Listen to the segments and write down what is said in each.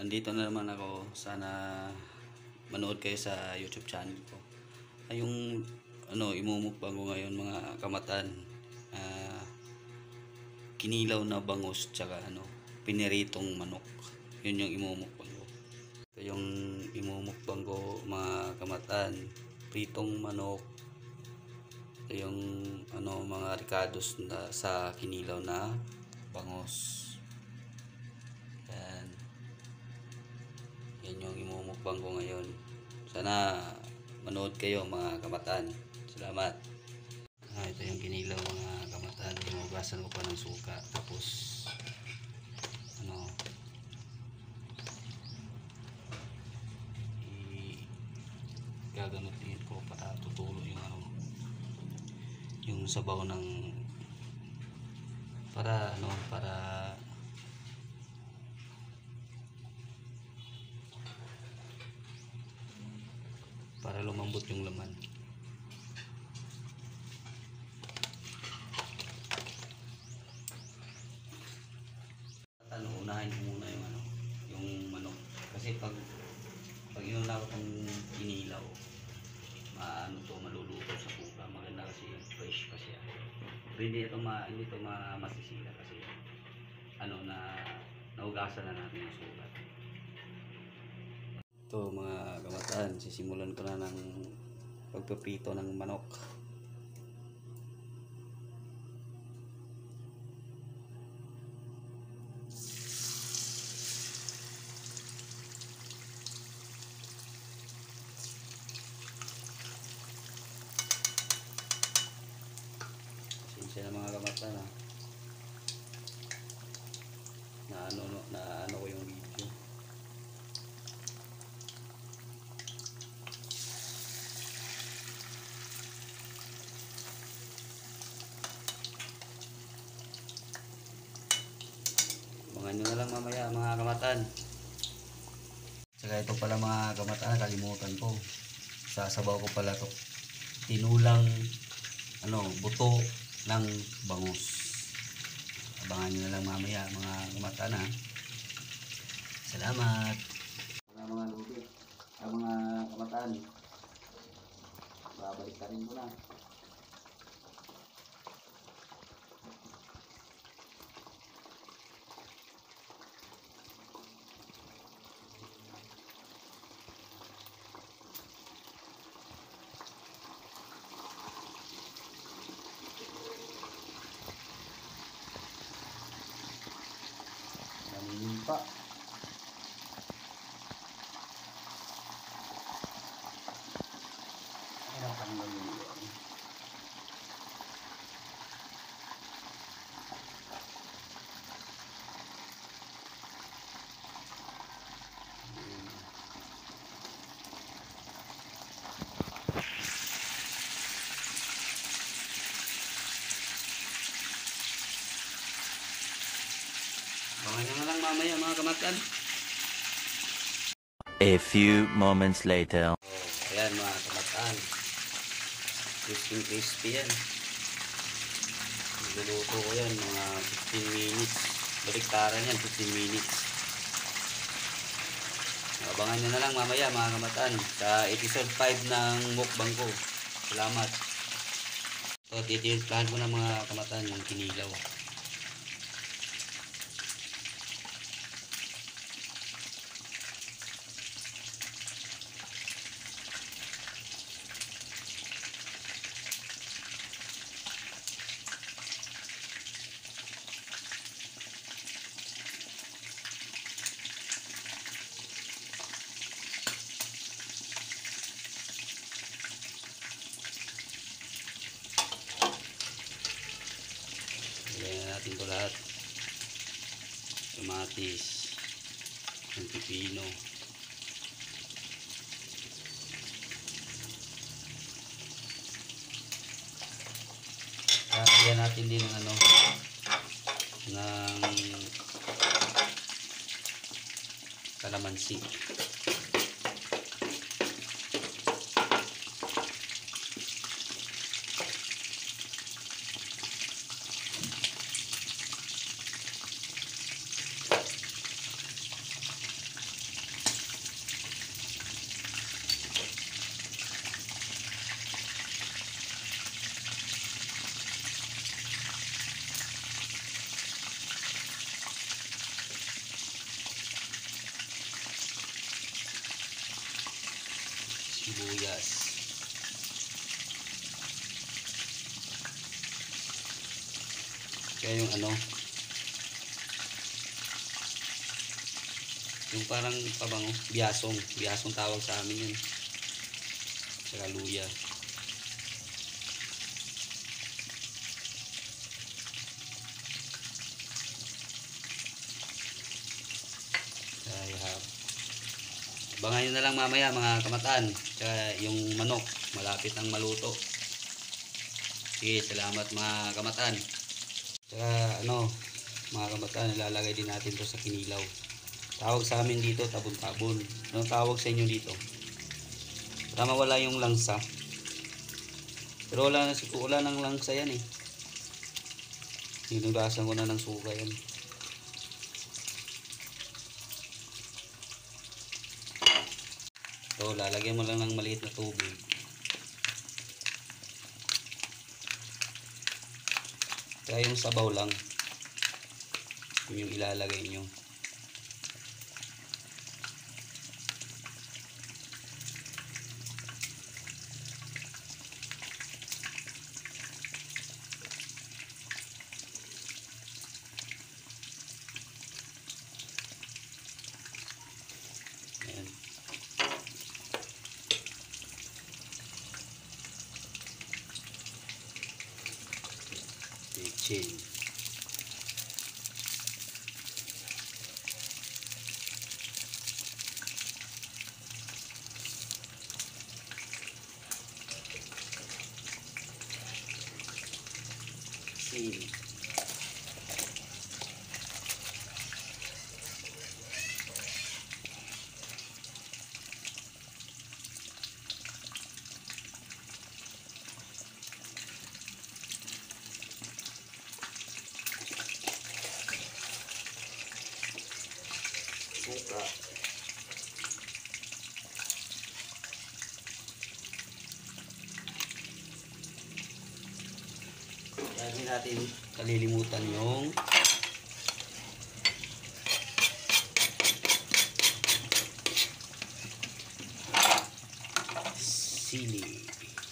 nandito na naman ako. Sana manood kayo sa YouTube channel ko. Ay yung imumukbang ko ngayon mga kamatan. Kinilaw na bangus tsaka piniritong manok. Yun yung imumukbang ko. Ito yung imumukbang ko mga kamatan. Pritong manok. Ito yung mga ricados na sa kinilaw na bangus. Yan yung imumukbang ko ngayon. Sana manood kayo mga kamatan. Salamat. Ito yung kinilaw mga kamatan. Hinugasan ko pa ng suka. Tapos gagamitin ko para tutulo yung sabaw ng para lumambot yung laman. Unahin ko muna yung manok kasi pag inuna ko itong kinilaw maluluto sa kuka. Maganda kasi fresh pa siya. Hindi ito masisira kasi naugasan na natin yung sugat. Ito mga kamatan, sisimulan ko na ng pagpipito ng manok. Pasensya na mga kamatan na ko yung video. Abangan nyo na lang mamaya mga kamatan. Saka ito pala mga kamatan, nakalimutan ko. Sasabaw ko pala to tinulang buto ng bangus. Abangan nyo na lang mamaya mga kamatan Salamat. Mga lubi, mga kamatan. Babalik ka rin ko na. Pa. Abangan nyo na lang mamaya mga kamatan. A few moments later. Ayan mga kamatan. Crispy yan. Niluluto ko yan mga 15 minutes. Baliktaran yan 15 minutes. Abangan nyo na lang mamaya mga kamatan sa episode 5 ng mukbang ko. Salamat. So titimplahan ko na mga kamatan ng kinilaw. Natin ito lahat. Kamatis, ng pipino, lagyan natin din ng kalamansi. sibuyas. Kaya yung ano, yung parang pabango, biyasong tawag sa amin yun. Saka luya. Kaya abangan nyo na lang mamaya mga kamataan. Tsaka yung manok malapit nang maluto. Sige, salamat mga kamataan. Tsaka ano, mga kamataan, ilalagay din natin to sa kinilaw. Tawag sa amin dito tabon-tabon. Anong tawag sa inyo dito? Para mawala yung langsa. Pero wala nang langsa yan eh. Hinugasan ko na ng suka yan. So, lalagyan mo lang ng maliit na tubig. Kaya yung sabaw lang, yung ilalagay nyo. Ayan. Chill. Sili. Suka. Hindi natin kalilimutan yung sili.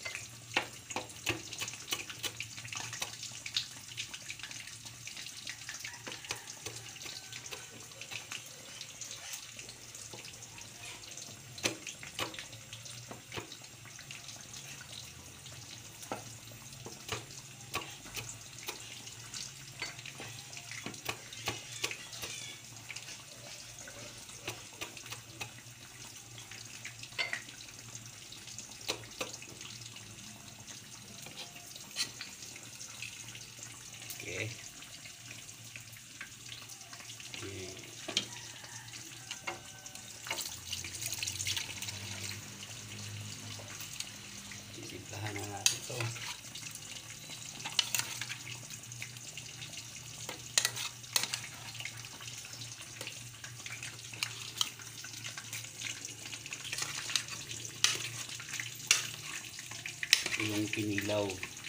Okay. Titimplahan na natin ito. Yung kinilaw.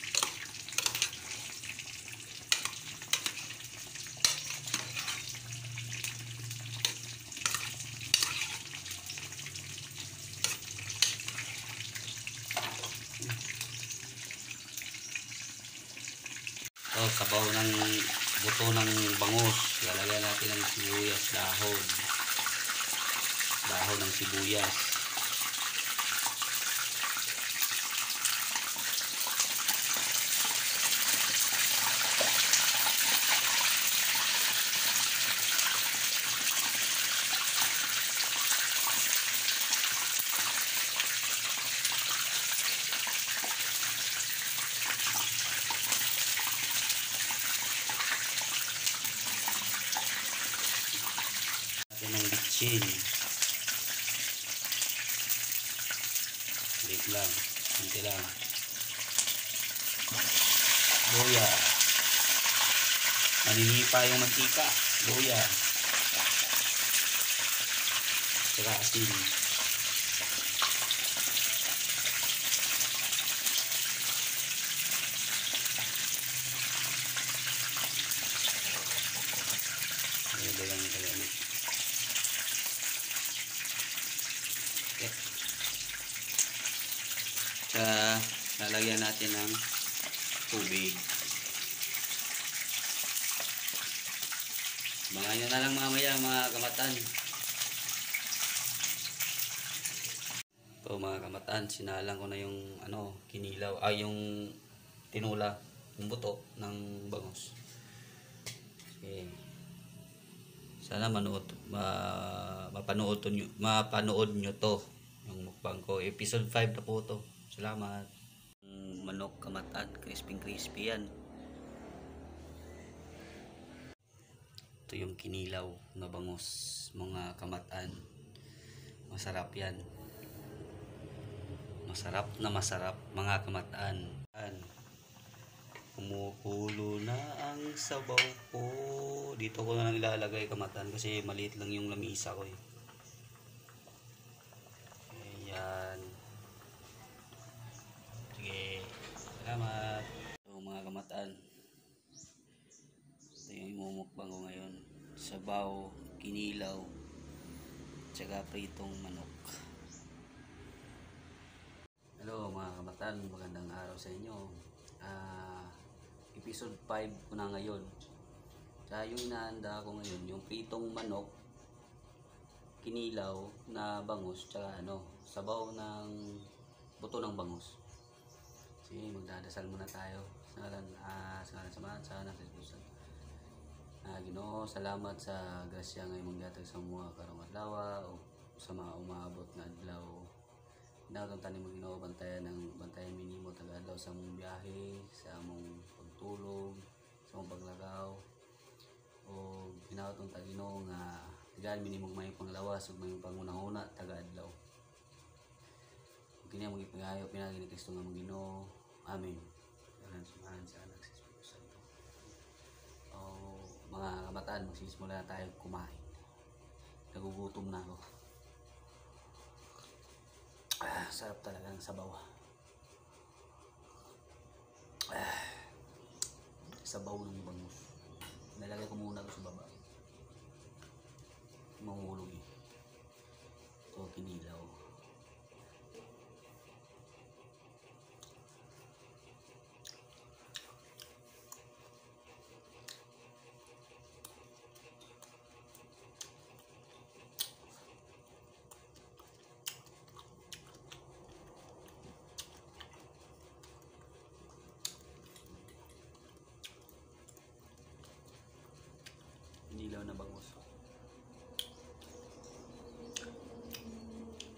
So, sabaw ng buto ng bangus. Lalagyan natin ng sibuyas, dahon ng sibuyas. Natin ng bitchin. Wait lang, hinti lang. Luya. Maninipa yung mantika. Luya. Saka asin. Ito lang kaya ano. Okay. lagyan natin ng tubig. Mga nyo na lang mamaya mga kamatan. Ito mga kamatan, sinalang ko na yung kinilaw, yung tinula, yung buto ng bangus. Okay. Sana mapanood nyo to, yung mukbang ko. Episode 5 na po to. Salamat. Manok kamatan, crispy yan. Ito yung kinilaw na bangus, mga kamatan. Masarap yan. Masarap na masarap, mga kamatan. Kumukulo na ang sabaw ko. Dito ko na lang ilalagay kamatan kasi maliit lang yung lamisa ko eh. Ayan. Sige. Salamat. So mga kamatan, ito yung imumukbang ko ngayon. Sabaw, kinilaw, tsaka pritong manok. Hello mga kamatan, magandang araw sa inyo. Episode 5 ko na ngayon. Kaya yung inaanda ko ngayon, yung pritong manok, kinilaw na bangus, tsaka sabaw ng buto ng bangus. Sige, magdadasal muna tayo. Sa ngalan samahan sa anak Kristus. Ginoo, salamat sa grasya nga imong gihatag sa mga karong adlaw o sa mga umaabot nga adlaw. Hinahanglan tanim mo Ginoo, bantayan minimo taga-adlaw sa among biyahe, sa among pagtulog, sa among paglagaw. O hinahanglan ta Ginoo nga tigaan minimo may panglawas ug may pangunahuna taga-adlaw. Kini among ipangayo pinagi ni Kristo nga among Ginoo. Amen. Samahan sa anak sa Espiritu Santo. Mga kamatan, magsisimula na tayo kumain. Nagugutom na ako. Sarap talaga ng sabaw. Sabaw ng bangus. Nalagay ko muna ito sa baba. Mahulog eh. Ito kinilaw. Kinilaw na bangus.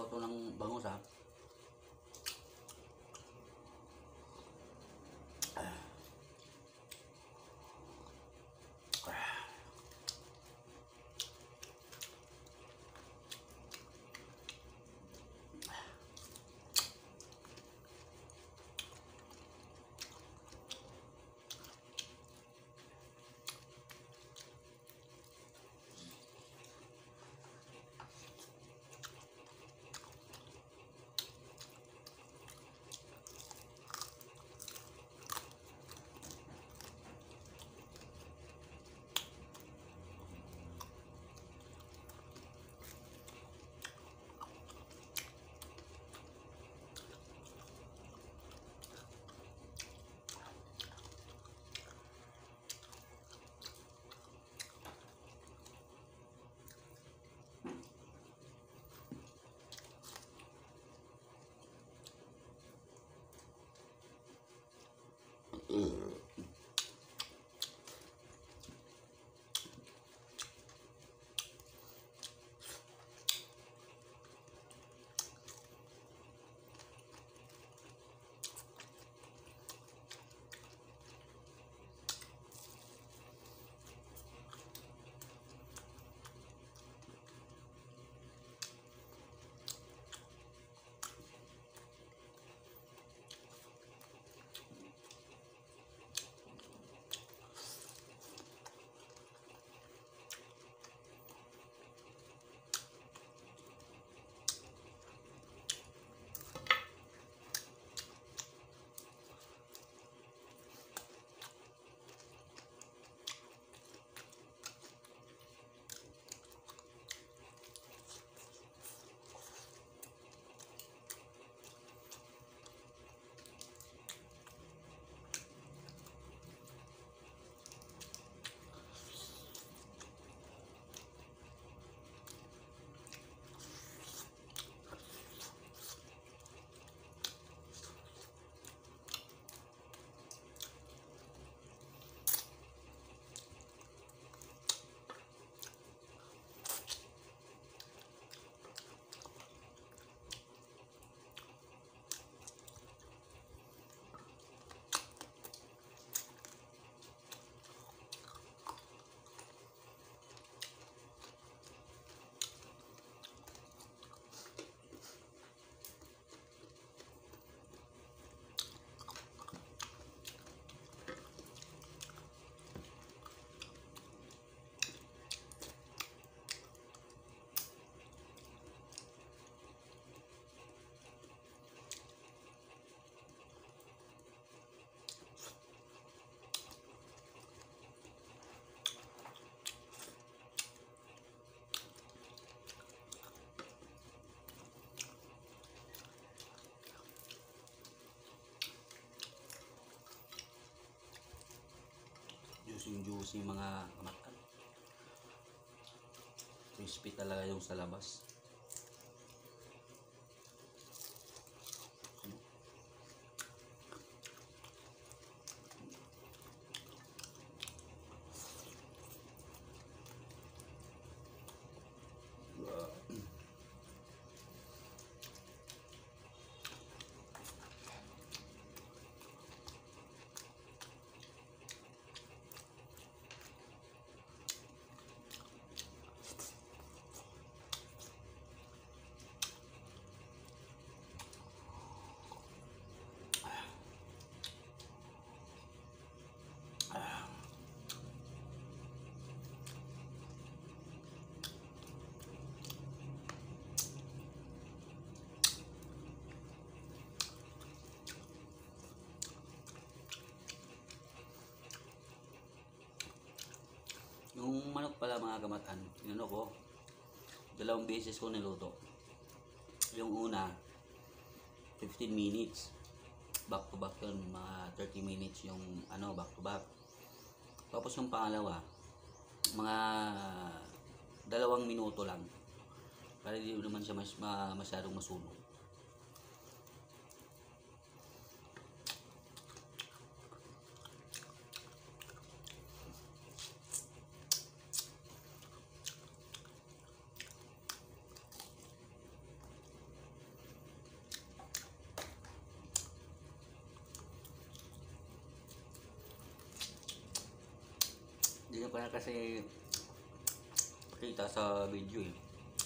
sabaw to ng bangus ha. Juicy mga kamatan. Crispy talaga yung sa labas. Yung manok pala mga kamatan, inano ko, 2 beses ko niluto. Yung una, 15 minutes. Back to back yun, mga 30 minutes yung ano, back to back. Tapos yung pangalawa, mga 2 minuto lang. Para hindi naman siya masyadong masunog. ko na kasi pakita sa video eh.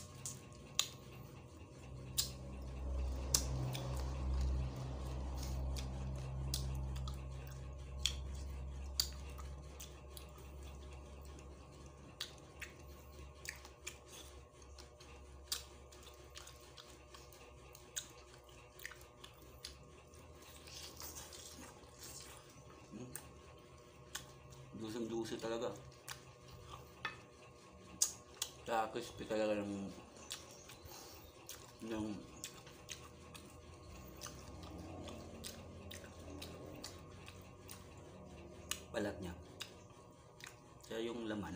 Juicy talaga. Tsaka crispy talaga ng balat niya. Kaya yung laman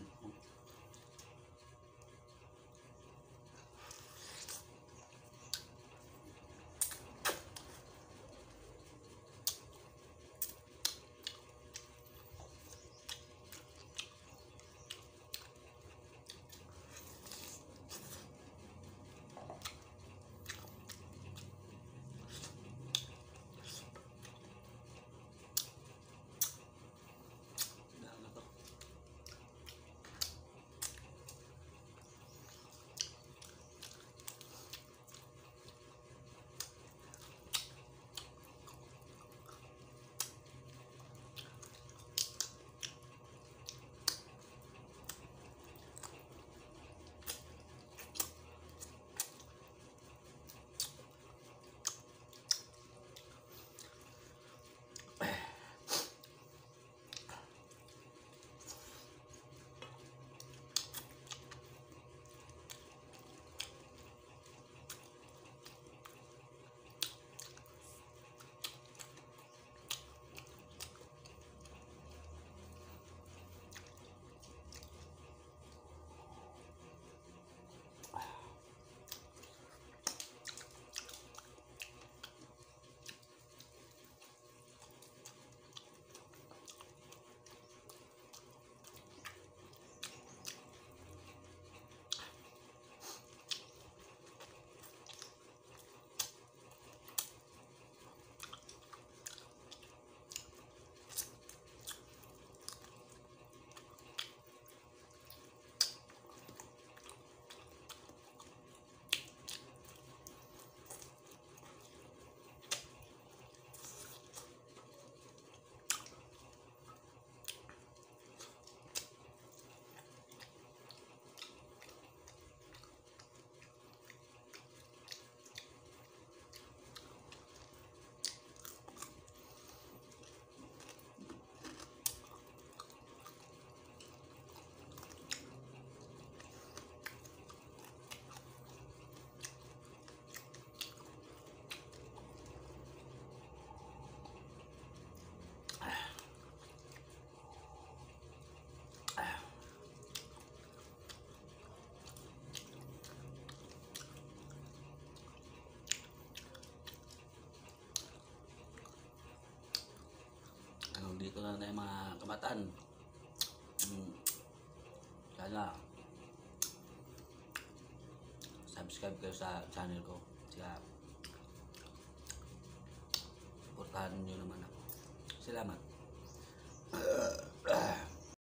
dito na tayo mga kamatan. Sana subscribe kayo sa channel ko. Saka supportahan nyo naman ako. Salamat.